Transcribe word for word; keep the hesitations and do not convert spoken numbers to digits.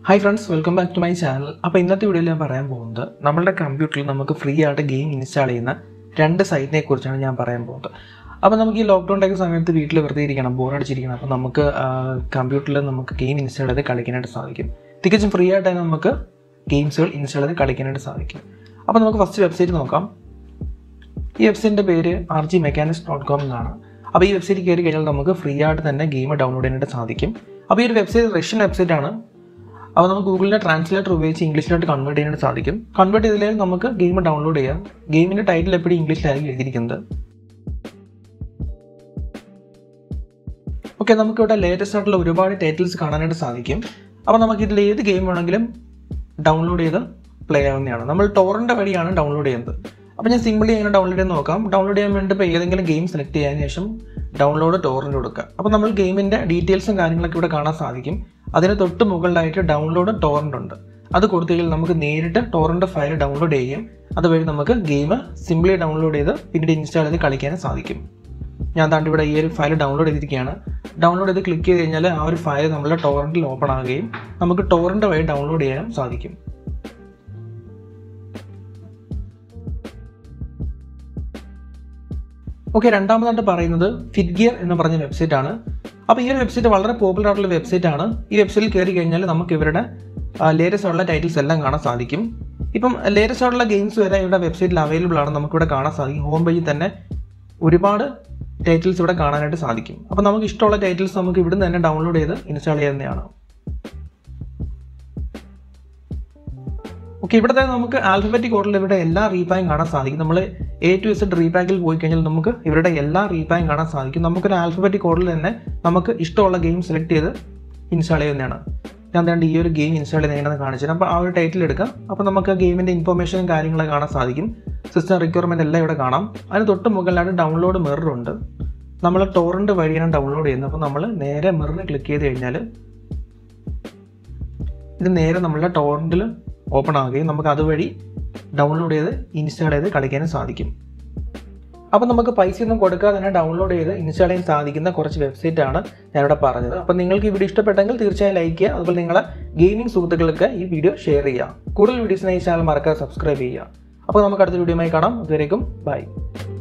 Hi friends, welcome back to my channel. അപ്പോൾ ഇന്നത്തെ വീഡിയോയിൽ ഞാൻ പറയാൻ പോകുന്നത് നമ്മുടെ കമ്പ്യൂട്ടറിൽ നമുക്ക് ഫ്രീ ആയിട്ട് ഗെയിം ഇൻസ്റ്റാൾ ചെയ്യുന്ന രണ്ട് സൈറ്റിനെ കുറിച്ചാണ് ഞാൻ പറയാൻ പോകുന്നത്. അപ്പോൾ നമുക്ക് ഈ ലോക്ക്ഡൗൺ ടൈം സമയത്ത് വീട്ടിൽ വെറുതെ ഇരിക്കണം, ബോറടിച്ചിരിക്കണം. അപ്പോൾ നമുക്ക് കമ്പ്യൂട്ടറിൽ നമുക്ക് ഗെയിം ഇൻസ്റ്റാൾ ചെയ്ത് കളിക്കാനായിട്ട് സാധിക്കും. തികച്ചും ഫ്രീ ആയിട്ട് നമുക്ക് ഗെയിംസുകൾ ഇൻസ്റ്റാൾ ചെയ്ത് കളിക്കാനായിട്ട് സാധിക്കും. അപ്പോൾ നമുക്ക് ഫസ്റ്റ് വെബ്സൈറ്റ് നോക്കാം. ഈ വെബ്സൈറ്റിൻ്റെ പേര് R G mechanics dot com എന്നാണ്. അപ്പോൾ ഈ വെബ്സൈറ്റ് കയറി കഴിഞ്ഞാൽ നമുക്ക് ഫ്രീ ആയിട്ട് തന്നെ ഗെയിം ഡൗൺലോഡ് ചെയ്യാനായിട്ട് സാധിക്കും. അപ്പോൾ ഈ ഒരു വെബ്സൈറ്റ് റഷ്യൻ വെബ്സൈറ്റ് ആണ്. അപ്പോൾ നമുക്ക് ഗൂഗിളിൻ്റെ ട്രാൻസ്ലേറ്റർ ഉപയോഗിച്ച് ഇംഗ്ലീഷിലോട്ട് കൺവേർട്ട് ചെയ്യാനായിട്ട് സാധിക്കും. കൺവേർട്ട് ചെയ്തില്ലെങ്കിൽ നമുക്ക് ഗെയിം ഡൗൺലോഡ് ചെയ്യാം. ഗെയിമിൻ്റെ ടൈറ്റിൽ എപ്പോഴും ഇംഗ്ലീഷിലായിരിക്കും എഴുതിയിരിക്കുന്നത്. ഓക്കെ, നമുക്കിവിടെ ലേറ്റസ്റ്റ് ആയിട്ടുള്ള ഒരുപാട് ടൈറ്റിൽസ് കാണാനായിട്ട് സാധിക്കും. അപ്പോൾ നമുക്കിതിൽ ഏത് ഗെയിം വേണമെങ്കിലും ഡൗൺലോഡ് ചെയ്ത് പ്ലേ ആവുന്നതാണ്. നമ്മൾ ടോറന്റ് വഴിയാണ് ഡൗൺലോഡ് ചെയ്യുന്നത്. അപ്പോൾ ഞാൻ സിമ്പിളി എങ്ങനെ ഡൗൺലോഡ് ചെയ്യാൻ നോക്കാം. ഡൗൺലോഡ് ചെയ്യാൻ വേണ്ടി ഇപ്പോൾ ഏതെങ്കിലും ഗെയിം സെലക്ട് ചെയ്തതിന് ശേഷം ഡൗൺലോഡ് ടോറന്റ് കൊടുക്കുക. അപ്പോൾ നമ്മൾ ഗെയിമിൻ്റെ ഡീറ്റെയിൽസും കാര്യങ്ങളൊക്കെ ഇവിടെ കാണാൻ സാധിക്കും. അതിന് തൊട്ട് മുകളിലായിട്ട് ഡൗൺലോഡ് ടോറന്റ് ഉണ്ട്. അത് കൊടുത്തു കഴിഞ്ഞാൽ നമുക്ക് നേരിട്ട് ടോറന്റ് ഫയൽ ഡൗൺലോഡ് ചെയ്യും. അതുവഴി നമുക്ക് ഗെയിം സിംപ്ലി ഡൗൺലോഡ് ചെയ്ത് പിന്നീട് ഇൻസ്റ്റാൾ ചെയ്ത് കളിക്കാനും സാധിക്കും. ഞാൻ താണ്ട് ഇവിടെ ഈ ഒരു ഫയൽ ഡൗൺലോഡ് ചെയ്തിരിക്കുകയാണ്. ഡൗൺലോഡ് ചെയ്ത് ക്ലിക്ക് ചെയ്ത് കഴിഞ്ഞാൽ ആ ഒരു ഫയൽ നമ്മുടെ ടോറന്റിൽ ഓപ്പൺ ആകുകയും നമുക്ക് ടോറന്റ് വഴി ഡൗൺലോഡ് ചെയ്യാനും സാധിക്കും. ഓക്കെ, രണ്ടാമതായിട്ട് പറയുന്നത് ഫിറ്റ്ഗിയർ എന്ന് പറഞ്ഞ വെബ്സൈറ്റ് ആണ്. അപ്പോൾ ഈ ഒരു വെബ്സൈറ്റ് വളരെ പോപ്പുലർ ആയിട്ടുള്ള വെബ്സൈറ്റ് ആണ്. ഈ വെബ്സൈറ്റിൽ കയറി കഴിഞ്ഞാൽ നമുക്ക് ഇവരുടെ ലേറ്റസ്റ്റ് ആയിട്ടുള്ള ടൈറ്റിൽസ് എല്ലാം കാണാൻ സാധിക്കും. ഇപ്പം ലേറ്റസ്റ്റ് ആയിട്ടുള്ള ഗെയിംസ് വരെ ഇവിടെ വെബ്സൈറ്റിൽ അവൈലബിൾ ആണ്. നമുക്കിവിടെ കാണാൻ സാധിക്കും. ഹോം പേജിൽ തന്നെ ഒരുപാട് ടൈറ്റിൽസ് ഇവിടെ കാണാനായിട്ട് സാധിക്കും. അപ്പോൾ നമുക്ക് ഇഷ്ടമുള്ള ടൈറ്റിൽസ് നമുക്ക് ഇവിടുന്ന് തന്നെ ഡൗൺലോഡ് ചെയ്ത് ഇൻസ്റ്റാൾ ചെയ്യുന്നതാണ്. ഓക്കെ, ഇവിടെ തന്നെ നമുക്ക് ആൽഫബറ്റിക് ഓർഡറിൽ ഇവരുടെ എല്ലാ റീപായും കാണാൻ സാധിക്കും. നമ്മൾ എ ടു ഇസഡ് റീപാക്കിൽ പോയി കഴിഞ്ഞാൽ നമുക്ക് ഇവരുടെ എല്ലാ റീപായും കാണാൻ സാധിക്കും. നമുക്കൊരു ആൽഫബറ്റിക് ഓർഡറിൽ തന്നെ നമുക്ക് ഇഷ്ടമുള്ള ഗെയിം സെലക്ട് ചെയ്ത് ഇൻസ്റ്റാൾ ചെയ്യുന്നതാണ്. ഞാൻ വേണ്ട ഈ ഒരു ഗെയിം ഇൻസ്റ്റാൾ ചെയ്ത് എങ്ങനെയാണെന്ന് കാണിച്ചത്. അപ്പോൾ ആ ഒരു ടൈറ്റിൽ എടുക്കാം. അപ്പോൾ നമുക്ക് ആ ഗെയിമിൻ്റെ ഇൻഫോർമേഷനും കാര്യങ്ങളൊക്കെ കാണാൻ സാധിക്കും. സിസ്റ്റം റിക്വയർമെൻറ്റ് എല്ലാം ഇവിടെ കാണാം. അതിന് തൊട്ട് മുകളിലായിട്ട് ഡൗൺലോഡ് മിറർ ഉണ്ട്. നമ്മൾ ടോറന്റ് വഴിയാണ് ഡൗൺലോഡ് ചെയ്യുന്നത്. അപ്പോൾ നമ്മൾ നേരെ മിററിൽ ക്ലിക്ക് ചെയ്ത് കഴിഞ്ഞാൽ ഇത് നേരെ നമ്മളുടെ ടോറന്റിൽ ഓപ്പൺ ആവുകയും നമുക്ക് അതുവഴി ഡൗൺലോഡ് ചെയ്ത് ഇൻസ്റ്റാൾ ചെയ്ത് കളിക്കാനും സാധിക്കും. അപ്പോൾ നമുക്ക് പൈസ ഒന്നും കൊടുക്കാതെ തന്നെ ഡൗൺലോഡ് ചെയ്ത് ഇൻസ്റ്റാൾ ചെയ്യാൻ സാധിക്കുന്ന കുറച്ച് വെബ്സൈറ്റ് ആണ് ഞാനിവിടെ പറഞ്ഞത്. അപ്പോൾ നിങ്ങൾക്ക് ഈ വീഡിയോ ഇഷ്ടപ്പെട്ടെങ്കിൽ തീർച്ചയായും ലൈക്ക് ചെയ്യുക. അതുപോലെ നിങ്ങളെ ഗെയിമിംഗ് സുഹൃത്തുക്കൾക്ക് ഈ വീഡിയോ ഷെയർ ചെയ്യുക. കൂടുതൽ വീഡിയോസിനായി ഈ ചാനൽ മറക്കാതെ സബ്സ്ക്രൈബ് ചെയ്യുക. അപ്പോൾ നമുക്ക് അടുത്ത വീഡിയോയുമായി കാണാം. അതുവരേക്കും ബൈ.